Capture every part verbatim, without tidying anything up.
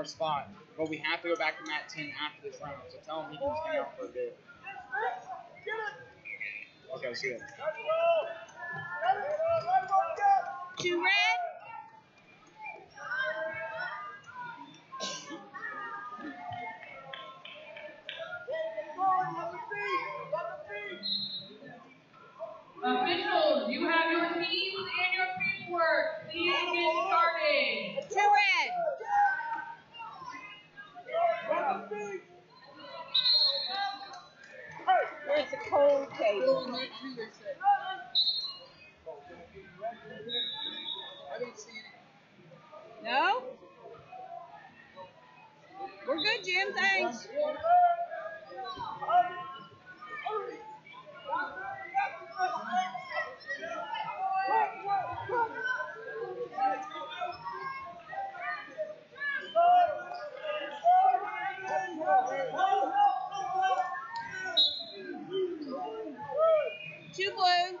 our spot, but we have to go back to Madsen after this round. So tell him he can just hang out for a bit. Okay, see ya. Two red. Officials, you have your teams and your paperwork. Please get started. Two red. It's a cold table. I didn't see it. No? We're good, Jim. Thanks. Two blue.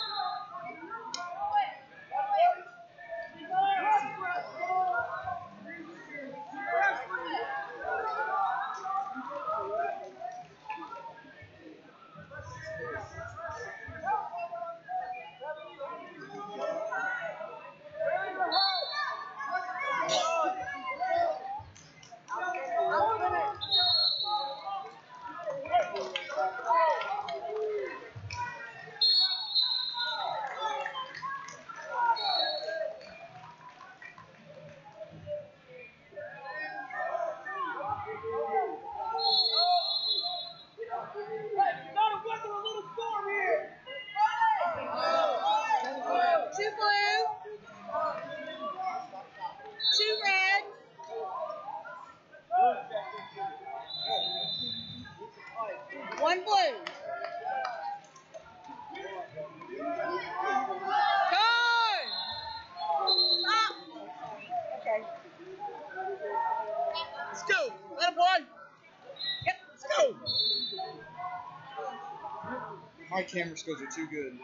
Two blue. Two red. One blue. Time! Stop! Okay. Let's go! Let him play! Yep. Let's go! My camera skills are too good.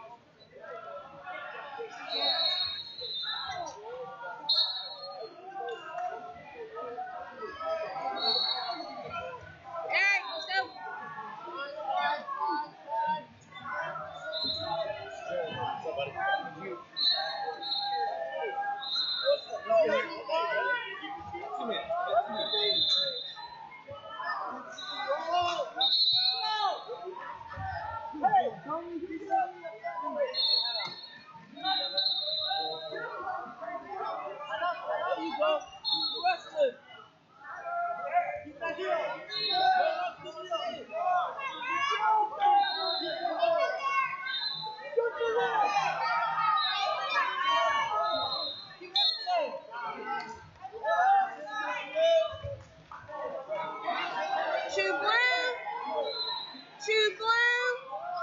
Alright, let's go. Two blue. Two blue.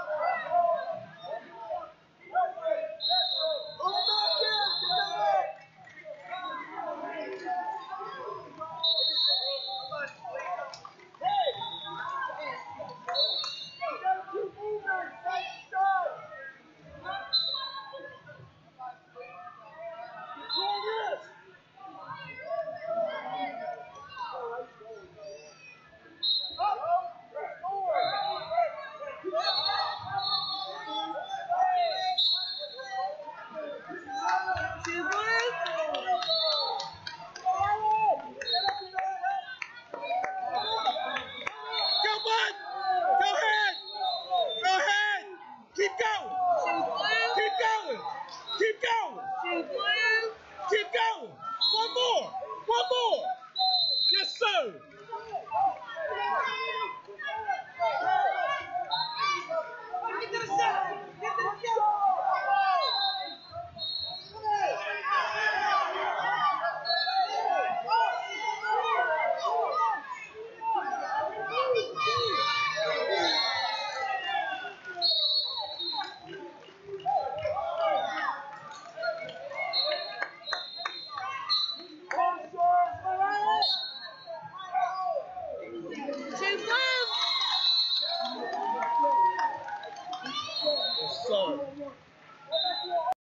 Two blue. Go, bud! Go ahead! Go ahead! Keep going! Two blue. Keep going! Keep going! Two blue. Keep going! One more! One more! Yes, sir!